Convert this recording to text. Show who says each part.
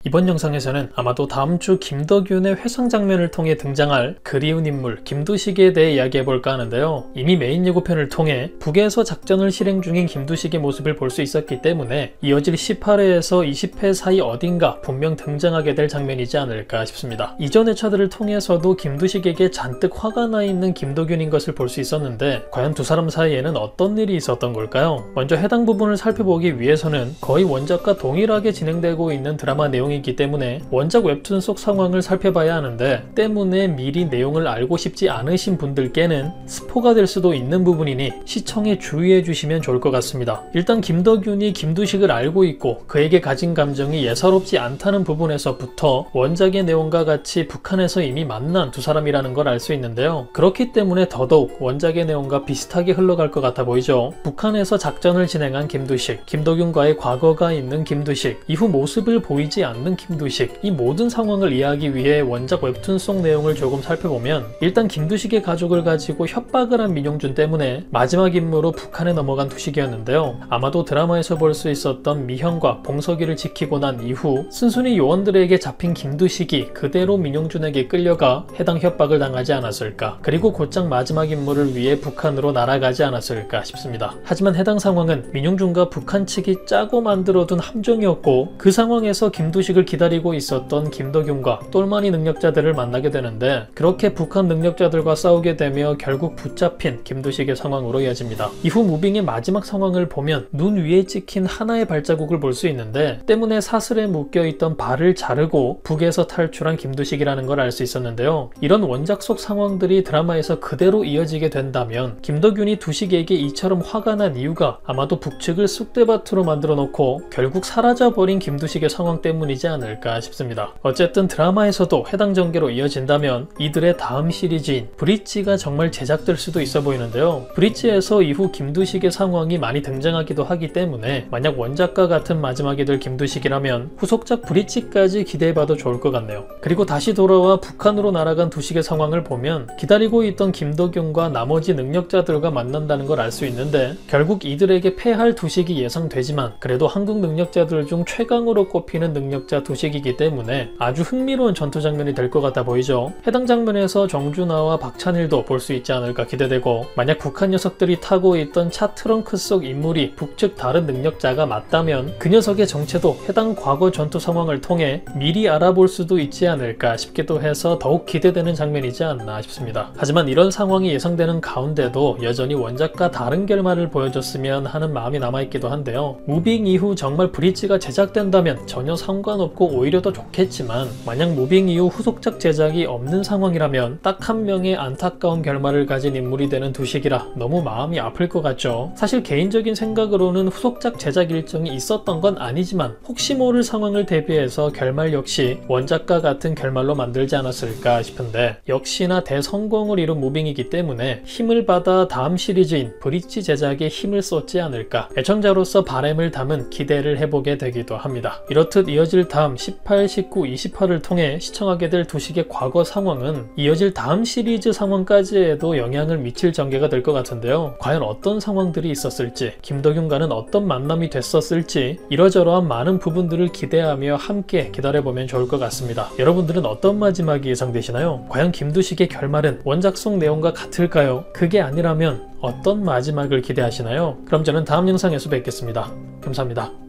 Speaker 1: 이번 영상에서는 아마도 다음주 김덕윤의 회상 장면을 통해 등장할 그리운 인물 김두식에 대해 이야기해볼까 하는데요. 이미 메인 예고편을 통해 북에서 작전을 실행 중인 김두식의 모습을 볼 수 있었기 때문에 이어질 18회에서 20회 사이 어딘가 분명 등장하게 될 장면이지 않을까 싶습니다. 이전 회차들을 통해서도 김두식에게 잔뜩 화가 나 있는 김덕윤인 것을 볼 수 있었는데 과연 두 사람 사이에는 어떤 일이 있었던 걸까요? 먼저 해당 부분을 살펴보기 위해서는 거의 원작과 동일하게 진행되고 있는 드라마 내용이기 때문에 원작 웹툰 속 상황을 살펴봐야 하는데, 때문에 미리 내용을 알고 싶지 않으신 분들께는 스포가 될 수도 있는 부분이니 시청에 주의해 주시면 좋을 것 같습니다. 일단 김덕윤이 김두식을 알고 있고 그에게 가진 감정이 예사롭지 않다는 부분에서부터 원작의 내용과 같이 북한에서 이미 만난 두 사람이라는 걸 알 수 있는데요. 그렇기 때문에 더더욱 원작의 내용과 비슷하게 흘러갈 것 같아 보이죠. 북한에서 작전을 진행한 김두식, 김덕윤과의 과거가 있는 김두식, 이후 모습을 보이지 않는 김두식, 이 모든 상황을 이해하기 위해 원작 웹툰 속 내용을 조금 살펴보면, 일단 김두식의 가족을 가지고 협박을 한 민용준 때문에 마지막 임무로 북한에 넘어간 두식이었는데요. 아마도 드라마에서 볼 수 있었던 미형과 봉석이를 지키고 난 이후 순순히 요원들에게 잡힌 김두식이 그대로 민용준에게 끌려가 해당 협박을 당하지 않았을까, 그리고 곧장 마지막 임무를 위해 북한으로 날아가지 않았을까 싶습니다. 하지만 해당 상황은 민용준과 북한 측이 짜고 만들어둔 함정이었고, 그 상황에서 김두식을 기다리고 있었던 김덕윤과 똘마니 능력자들을 만나게 되는데, 그렇게 북한 능력자들과 싸우게 되며 결국 붙잡힌 김두식의 상황으로 이어집니다. 이후 무빙의 마지막 상황을 보면 눈 위에 찍힌 하나의 발자국을 볼 수 있는데, 때문에 사슬에 묶여있던 발을 자르고 북에서 탈출한 김두식이라는 걸 알 수 있었는데요. 이런 원작 속 상황들이 드라마에서 그대로 이어지게 된다면 김덕윤이 두식에게 이처럼 화가 난 이유가 아마도 북측을 쑥대밭으로 만들어 놓고 결국 사라져버린 김두식의 상황 때문이지 않을까 싶습니다. 어쨌든 드라마에서도 해당 전개로 이어진다면 이들의 다음 시리즈인 브릿지가 정말 제작될 수도 있어 보이는데요. 브릿지에서 이후 김두식의 상황이 많이 등장하기도 하기 때문에 만약 원작과 같은 마지막이 될 김두식이라면 후속작 브릿지까지 기대해봐도 좋을 것 같네요. 그리고 다시 돌아와 북한으로 날아간 두식의 상황을 보면 기다리고 있던 김덕윤과 나머지 능력자들과 만난다는 걸 알 수 있는데, 결국 이들에게 패할 두식이 예상되지만 그래도 한국 능력자들 중 최강으로 꼽히는 능력자 두식이기 때문에 아주 흥미로운 전투 장면이 될 것 같아 보이죠. 해당 장면에서 정준하와 박찬일도 볼 수 있지 않을까 기대되고, 만약 북한 녀석들이 타고 있던 차 트렁크 속 인물이 북측 다른 능력자가 맞다면 그 녀석의 정체도 해당 과거 전투 상황을 통해 미리 알아볼 수도 있지 않을까 싶기도 해서 더욱 기대되는 장면이지 않나 싶습니다. 하지만 이런 상황이 예상되는 가운데도 여전히 원작과 다른 결말을 보여줬으면 하는 마음이 남아있기도 한데요. 무빙 이후 정말 브릿지가 제작된다면 전혀 상관없고 오히려 더 좋겠지만, 만약 무빙 이후 후속작 제작이 없는 상황이라면 딱 한 명의 안타까운 결말을 가진 인물이 되는 두식이라 너무 마음이 아플 것 같죠. 사실 개인적인 생각으로는 후속작 제작 일정이 있었던 건 아니지만 혹시 모를 상황을 대비해서 결말 역시 원작과 같은 결말로 만들지 않았을까 싶은데, 역시나 대성공을 이룬 무빙이기 때문에 힘을 받아 다음 시리즈인 브릿지 제작에 힘을 쏟지 않을까, 애청자로서 바람을 담은 기대를 해보게 되기도 합니다. 이렇듯 이어질 다음 18, 19, 20화를 통해 시청하게 될 두식의 과거 상황은 이어질 다음 시리즈 상황까지에도 영향을 미칠 전개가 될 것 같은데요. 과연 어떤 상황들이 있었을지, 김덕윤과는 어떤 만남이 됐었을지, 이러저러한 많은 부분들을 기대하며 함께 기다려보면 좋을 것 같습니다. 여러분들은 어떤 마지막이 예상되시나요? 과연 김두식의 결말은 원작 속 내용과 같을까요? 그게 아니라면 어떤 마지막을 기대하시나요? 그럼 저는 다음 영상에서 뵙겠습니다. 감사합니다.